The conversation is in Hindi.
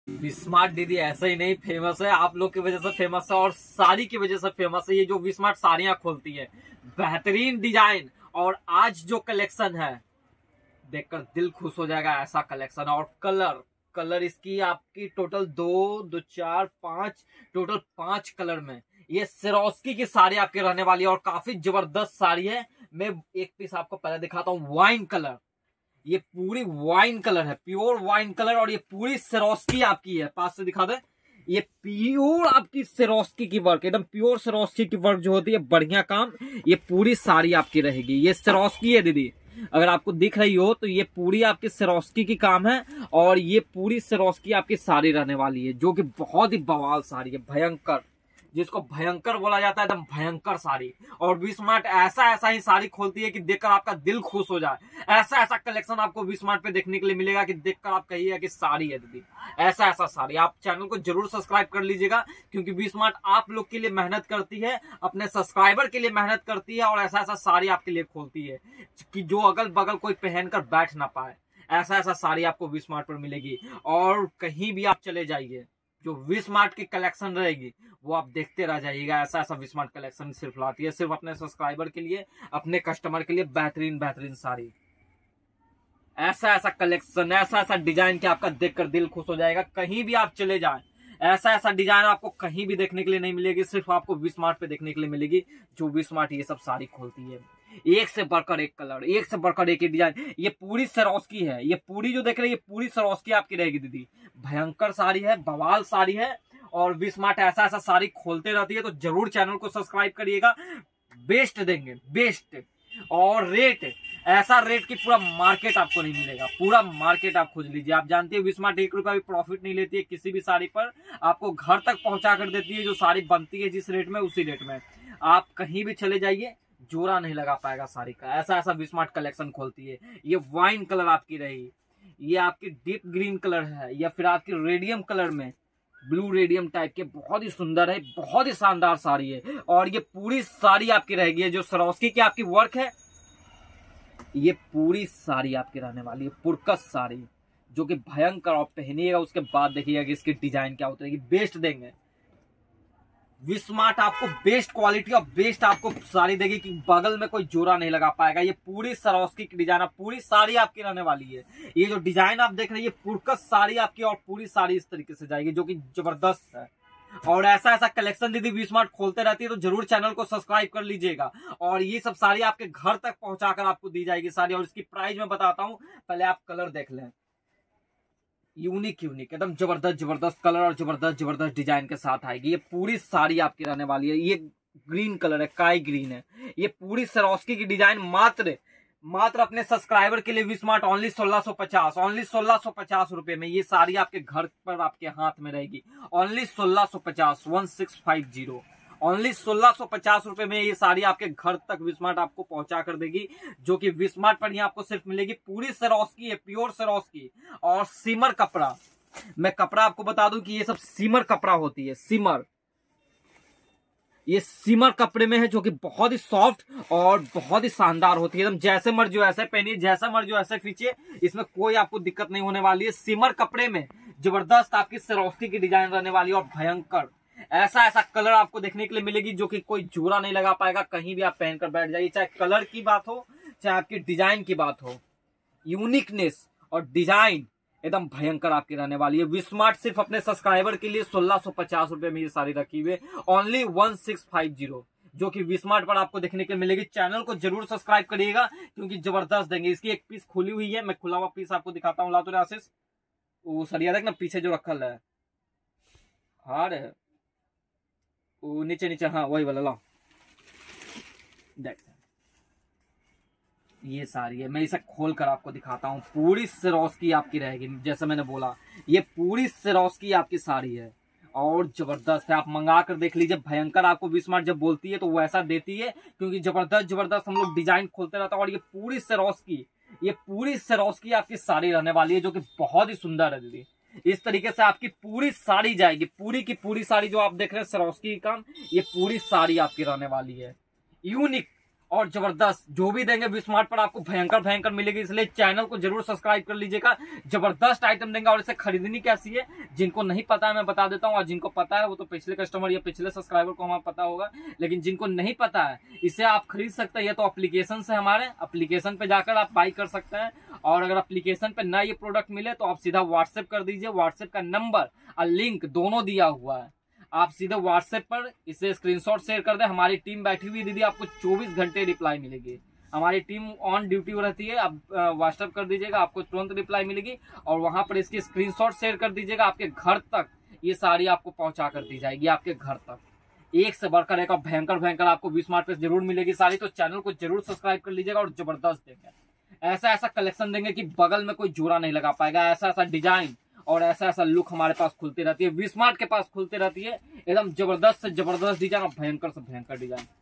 विस्मार्ट दीदी ऐसा ही नहीं फेमस है, आप लोग की वजह से फेमस है और साड़ी की वजह से फेमस है। ये जो विस्मार्ट साड़ियां खोलती है, बेहतरीन डिजाइन और आज जो कलेक्शन है देखकर दिल खुश हो जाएगा, ऐसा कलेक्शन। और कलर कलर इसकी आपकी टोटल दो चार पांच, टोटल 5 कलर में ये सिरोस्की की साड़ी आपकी रहने वाली है और काफी जबरदस्त साड़ी है। मैं एक पीस आपको पहले दिखाता हूँ। वाइन कलर, ये पूरी वाइन कलर है, प्योर वाइन कलर और ये पूरी सिरोस्की आपकी है। पास से दिखा दे, ये प्योर आपकी सिरोस्की की वर्क, एकदम प्योर सिरोस्की की वर्क जो होती है, बढ़िया काम। ये पूरी साड़ी आपकी रहेगी, ये सिरोस्की है दीदी, अगर आपको दिख रही हो तो ये पूरी आपकी सिरोस्की की काम है और ये पूरी सिरोस्की आपकी साड़ी रहने वाली है, जो कि बहुत ही बवाल साड़ी है, भयंकर, जिसको भयंकर बोला जाता है, एकदम भयंकर साड़ी। और विस्मार्ट ऐसा ऐसा ही साड़ी खोलती है कि देखकर आपका दिल खुश हो जाए। ऐसा ऐसा कलेक्शन आपको विस्मार्ट पे देखने के लिए मिलेगा कि देखकर आप कहिएगा कि साड़ी है दीदी, ऐसा ऐसा साड़ी। आप चैनल को जरूर सब्सक्राइब कर लीजिएगा, क्योंकि विस्मार्ट आप लोग के लिए मेहनत करती है, अपने सब्सक्राइबर के लिए मेहनत करती है और ऐसा ऐसा साड़ी आपके लिए खोलती है कि जो अगल बगल कोई पहनकर बैठ ना पाए। ऐसा ऐसा साड़ी आपको विस्मार्ट पर मिलेगी। और कहीं भी आप चले जाइए, जो विस्मार्ट की कलेक्शन रहेगी वो आप देखते रह जाइएगा। ऐसा ऐसा विस्मार्ट कलेक्शन सिर्फ लाती है, सिर्फ अपने सब्सक्राइबर के लिए, अपने कस्टमर के लिए बेहतरीन बेहतरीन साड़ी। ऐसा ऐसा कलेक्शन, ऐसा ऐसा डिजाइन कि आपका देखकर दिल खुश हो जाएगा। कहीं भी आप चले जाएं, ऐसा ऐसा डिजाइन आपको कहीं भी देखने के लिए नहीं मिलेगी, सिर्फ आपको विस्मार्ट पे देखने के लिए मिलेगी। जो विस्मार्ट ये सब साड़ी खोलती है, एक से बढ़कर एक कलर, एक से बढ़कर एक डिजाइन। ये पूरी सिरोस्की है, ये पूरी जो देख रहे हैं ये पूरी सिरोस्की आपकी रहेगी दीदी। भयंकर साड़ी है, बवाल साड़ी है और विस्मार्ट ऐसा ऐसा साड़ी खोलते रहती है। तो जरूर चैनल को सब्सक्राइब करिएगा, बेस्ट देंगे, बेस्ट। और रेट, ऐसा रेट की पूरा मार्केट आपको नहीं मिलेगा, पूरा मार्केट आप खोज लीजिए। आप जानते हैं विस्मार्ट 1 रुपया भी प्रॉफिट नहीं लेती है किसी भी साड़ी पर, आपको घर तक पहुंचा कर देती है। जो साड़ी बनती है जिस रेट में, उसी रेट में आप कहीं भी चले जाइए, जोड़ा नहीं लगा पाएगा साड़ी का। ऐसा ऐसा विस्मार्ट कलेक्शन खोलती है। ये वाइन कलर आपकी रही, ये आपकी डीप ग्रीन कलर है, या फिर आपकी रेडियम कलर में, ब्लू रेडियम टाइप के, बहुत ही सुंदर है, बहुत ही शानदार साड़ी है। और ये पूरी साड़ी आपकी रहेगी, जो सिरोस्की की आपकी वर्क है, ये पूरी साड़ी आपकी रहने वाली है, पुरकस साड़ी, जो कि भयंकर। आप पहनिएगा उसके बाद देखिएगा कि इसकी डिजाइन क्या उतरेगी, बेस्ट देंगे। विस्मार्ट आपको बेस्ट क्वालिटी और बेस्ट आपको साड़ी देगी कि बगल में कोई जोड़ा नहीं लगा पाएगा। ये पूरी सिरोस्की की डिजाइन, पूरी साड़ी आपकी रहने वाली है। ये जो डिजाइन आप देख रहे हैं, ये पुरकस साड़ी आपकी, और पूरी साड़ी इस तरीके से जाएगी, जो कि जबरदस्त है। और ऐसा ऐसा कलेक्शन यदि विस्मार्ट खोलते रहती है तो जरूर चैनल को सब्सक्राइब कर लीजिएगा। और ये सब साड़ी आपके घर तक पहुंचाकर आपको दी जाएगी साड़ी। और इसकी प्राइस मैं बताता हूं, पहले आप कलर देख लें। यूनिक यूनिक, एकदम जबरदस्त जबरदस्त कलर और जबरदस्त जबरदस्त डिजाइन के साथ आएगी। ये पूरी साड़ी आपकी रहने वाली है। ये ग्रीन कलर है, काई ग्रीन है। ये पूरी सिरोस्की की डिजाइन मात्र अपने सब्सक्राइबर के लिए विस्मार्ट ओनली 1650, ओनली 1650 रुपए में ये साड़ी आपके घर पर आपके हाथ में रहेगी। ओनली 1650, 1650, ओनली 1650 रुपए में ये साड़ी आपके घर तक विस्मार्ट आपको पहुंचा कर देगी। जो कि विस्मार्ट पर ही आपको सिर्फ मिलेगी। पूरी सिरोस्की है, प्योर सिरोस्की और सिमर कपड़ा। मैं कपड़ा आपको बता दूं कि ये सब सिमर कपड़ा होती है, सिमर। ये सिमर कपड़े में है, जो कि बहुत ही सॉफ्ट और बहुत ही शानदार होती है। एकदम जैसे मर्जी ऐसे पहनिए, जैसा मर्जी ऐसे खींचिए, इसमें कोई आपको दिक्कत नहीं होने वाली है। सिमर कपड़े में जबरदस्त आपकी सिरोस्की की डिजाइन रहने वाली है और भयंकर। ऐसा ऐसा कलर आपको देखने के लिए मिलेगी, जो कि कोई जोड़ा नहीं लगा पाएगा। कहीं भी आप पहनकर बैठ जाइए, चाहे कलर की बात हो, चाहे आपकी डिजाइन की बात हो, यूनिकनेस और डिजाइन एकदम भयंकर आपकी रहने वाली है। विस्मार्ट सिर्फ अपने सब्सक्राइबर के लिए 1650 रुपए में ये साड़ी रखी हुई है, ओनली 1650, जो कि विस्मार्ट पर आपको देखने के लिए मिलेगी। चैनल को जरूर सब्सक्राइब करिएगा, क्योंकि जबरदस्त देंगे। इसकी एक पीस खुली हुई है, मैं खुला हुआ पीस आपको दिखाता हूँ। लातुर आशीष, वो सरिया देख ना पीछे जो रखल है, हार है वो नीचे नीचे, हाँ वही वाला, लो देख, ये साड़ी है। मैं इसे खोल कर आपको दिखाता हूँ। पूरी सिरोस्की आपकी रहेगी, जैसे मैंने बोला, ये पूरी सिरोस्की आपकी साड़ी है और जबरदस्त है। आप मंगा कर देख लीजिए। भयंकर आपको विस्मार्ट जब बोलती है तो वो ऐसा देती है, क्योंकि जबरदस्त जबरदस्त हम लोग डिजाइन खोलते रहता है। और ये पूरी सिरोस्की, ये पूरी सिरोस्की आपकी साड़ी रहने वाली है, जो कि बहुत ही सुंदर है दीदी। इस तरीके से आपकी पूरी साड़ी जाएगी, पूरी की पूरी साड़ी जो आप देख रहे हैं सिरोस्की का, ये पूरी साड़ी आपकी रहने वाली है। यूनिक और जबरदस्त जो भी देंगे वी स्मार्ट पर आपको भयंकर भयंकर मिलेगी, इसलिए चैनल को जरूर सब्सक्राइब कर लीजिएगा। जबरदस्त आइटम देंगे। और इसे खरीदनी कैसी है, जिनको नहीं पता है मैं बता देता हूँ, और जिनको पता है वो तो पिछले कस्टमर या पिछले सब्सक्राइबर को हमें पता होगा, लेकिन जिनको नहीं पता है इसे आप खरीद सकते हैं। ये तो एप्लीकेशन से, हमारे एप्लीकेशन पे जाकर आप बाई कर सकते हैं। और अगर एप्लीकेशन पे ना ये प्रोडक्ट मिले तो आप सीधा व्हाट्सएप कर दीजिए। व्हाट्सएप का नंबर और लिंक दोनों दिया हुआ है, आप सीधे व्हाट्सएप पर इसे स्क्रीनशॉट शेयर कर दें। हमारी टीम बैठी हुई दीदी, आपको 24 घंटे रिप्लाई मिलेगी। हमारी टीम ऑन ड्यूटी रहती है। आप व्हाट्सएप कर दीजिएगा, आपको तुरंत रिप्लाई मिलेगी। और वहां पर इसकी स्क्रीनशॉट शेयर कर दीजिएगा, आपके घर तक ये साड़ी आपको पहुंचा कर दी जाएगी, आपके घर तक। एक से बढ़कर एक भयंकर भयंकर आपको वी स्मार्ट पे जरूर मिलेगी साड़ी। तो चैनल को जरूर सब्सक्राइब कर लीजिएगा। और जबरदस्त देंगे, ऐसा ऐसा कलेक्शन देंगे कि बगल में कोई जोड़ा नहीं लगा पाएगा। ऐसा ऐसा डिजाइन और ऐसा ऐसा लुक हमारे पास खुलती रहती है, वी स्मार्ट के पास खुलती रहती है। एकदम जबरदस्त से जबरदस्त डिजाइन और भयंकर से भयंकर डिजाइन।